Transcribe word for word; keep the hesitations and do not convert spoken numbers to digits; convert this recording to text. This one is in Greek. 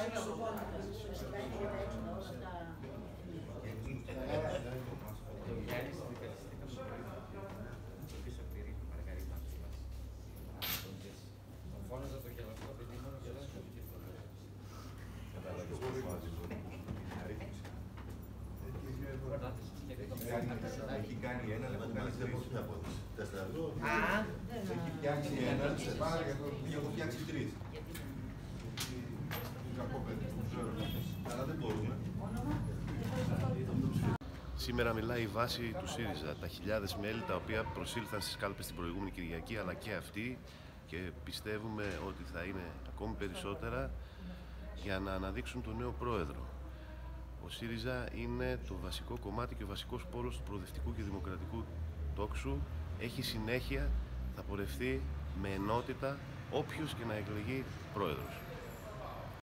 Έχει κάνει ένα λεπτό, κάνει τέσσερα. Έχει φτιάξει ένα, έχω φτιάξει τρεις. Κακό παιδί, αλλά δεν μπορούμε. Σήμερα μιλάει η βάση του ΣΥΡΙΖΑ, τα χιλιάδες μέλη τα οποία προσήλθαν στις κάλπες την προηγούμενη Κυριακή, αλλά και αυτοί, και πιστεύουμε ότι θα είναι ακόμη περισσότερα για να αναδείξουν τον νέο πρόεδρο. Ο ΣΥΡΙΖΑ είναι το βασικό κομμάτι και ο βασικός πόλος του προοδευτικού και δημοκρατικού τόξου. Έχει συνέχεια, θα πορευτεί με ενότητα όποιος και να εκλεγεί πρόεδρος.